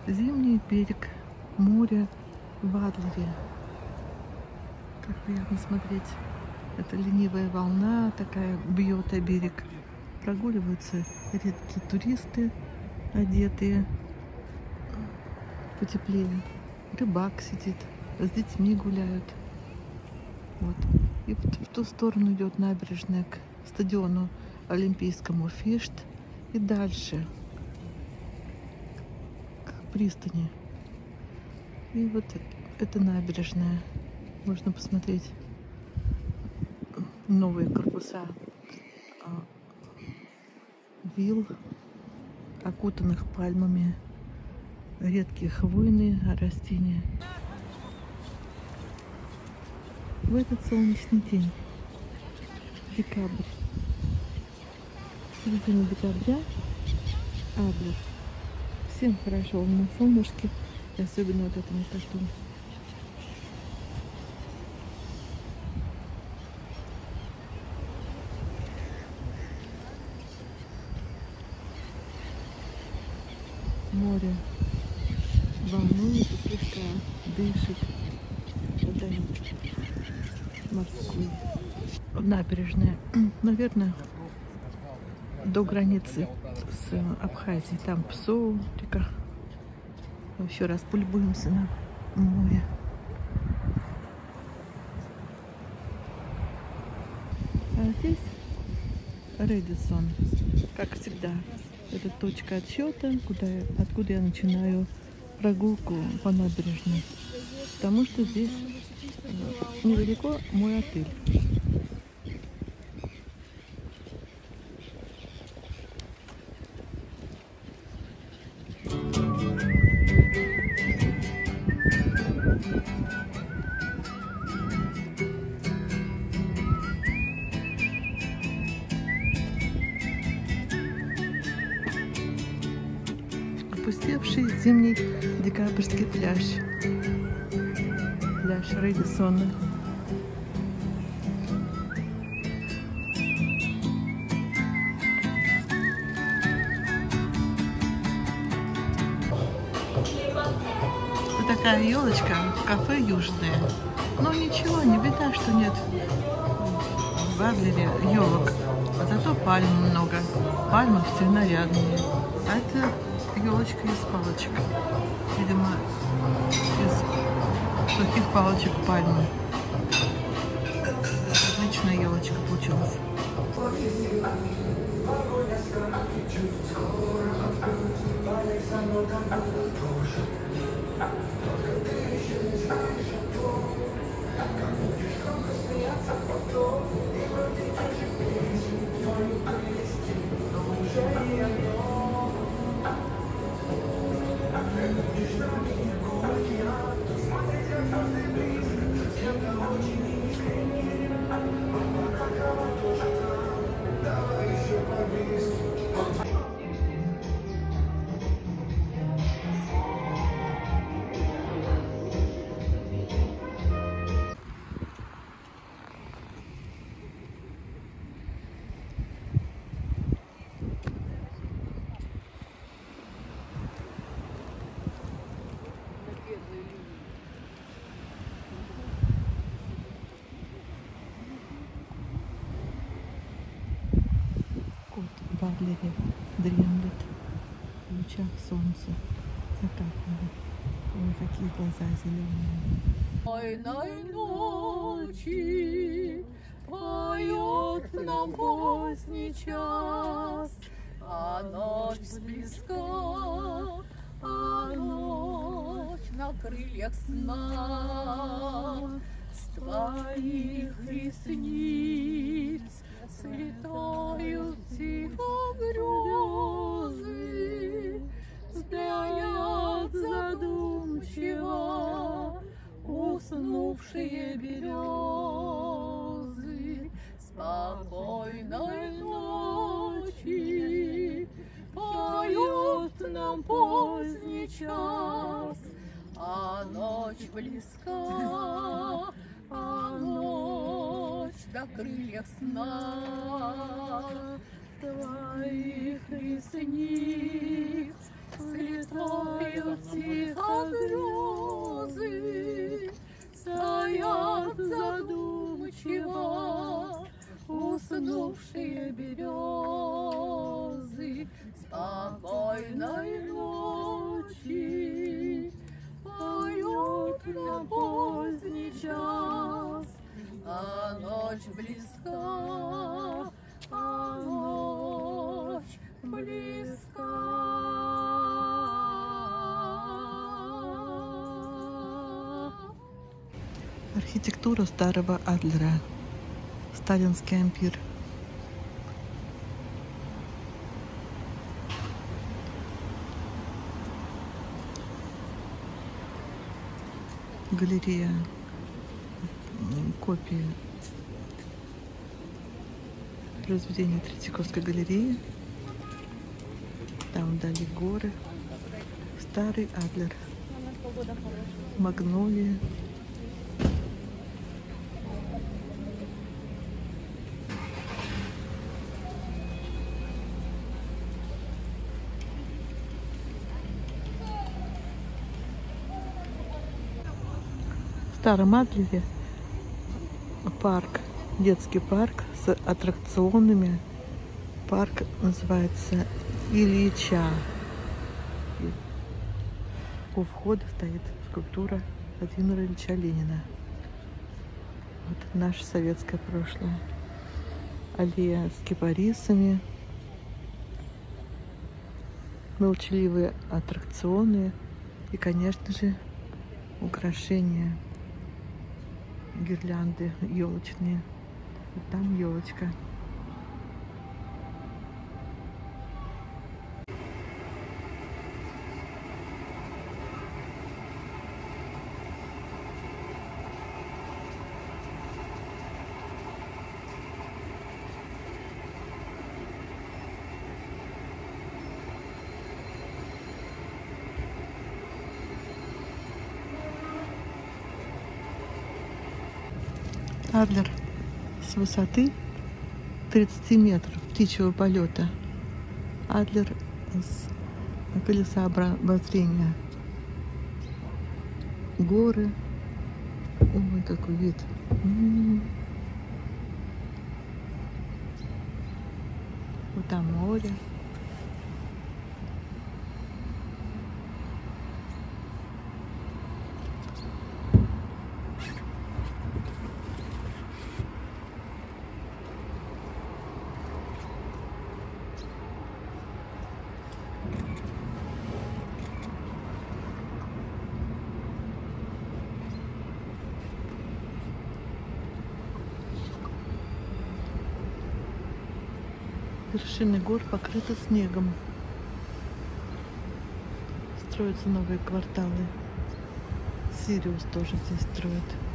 Зимний берег моря в Адлере. Как приятно смотреть. Это ленивая волна такая бьет о берег. Прогуливаются редкие туристы, одетые потеплее. Рыбак сидит, с детьми гуляют. Вот. И вот в ту сторону идет набережная к стадиону олимпийскому Фишт. И дальше к пристани. И вот это набережная. Можно посмотреть новые корпуса вилл, окутанных пальмами, редкие хвойные растения. В этот солнечный день, декабрь, середина декабря, Адлер. Всем хорошо на солнышке, и особенно вот этому картону. Море волнуется слегка, дышит водой морской. Набережная, наверное, до границы с Абхазией. Там Псоу река. Еще раз полюбуемся на море. А здесь Рэдиссон, как всегда. Это точка отсчета, откуда я начинаю прогулку по набережной. Потому что здесь недалеко мой отель. Опустевший зимний декабрьский пляж. Пляж Рэдиссона. Это такая елочка в кафе южное. Но ничего, не беда, что нет в Адлере елок. А зато пальм много. Пальмы все нарядные. А это елочка из палочек. Видимо, из сухих палочек пальмы. Отличная елочка получилась. Кот в Адлере дремлет в лучах солнца закатного. Ой, какие глаза зеленые. Тайной ночи поет нам поздний час, а ночь близка, а ночь на крыльях сна. С твоих ресниц слетают тихо грезы, стоят задумчиво уснувшие березы. Спокойной ночи поет нам поздний час, а ночь близка, а ночь до крыльев сна. Твоих ресниц слетает Сияют тихо грозы, стоят задумчиво уснувшие березы. Спокойной ночи поют нам поздний час, а ночь близка, а ночь близка. Архитектура старого Адлера. Сталинский ампир. Галерея, копии произведения Третьяковской галереи. Там вдали горы. Старый Адлер. Магнолии. В старом Адлере парк, детский парк с аттракционами. Парк называется Ильича. И у входа стоит скульптура Владимира Ильича Ленина. Вот наше советское прошлое. Аллея с кипарисами. Молчаливые аттракционы. И, конечно же, украшения. Гирлянды елочные. Вот там елочка. Адлер с высоты 30 метров птичьего полета. Адлер с колеса обозрения. Горы. Ой, какой вид. Вот там море. Вершины гор покрыты снегом. Строятся новые кварталы. Сириус тоже здесь строят.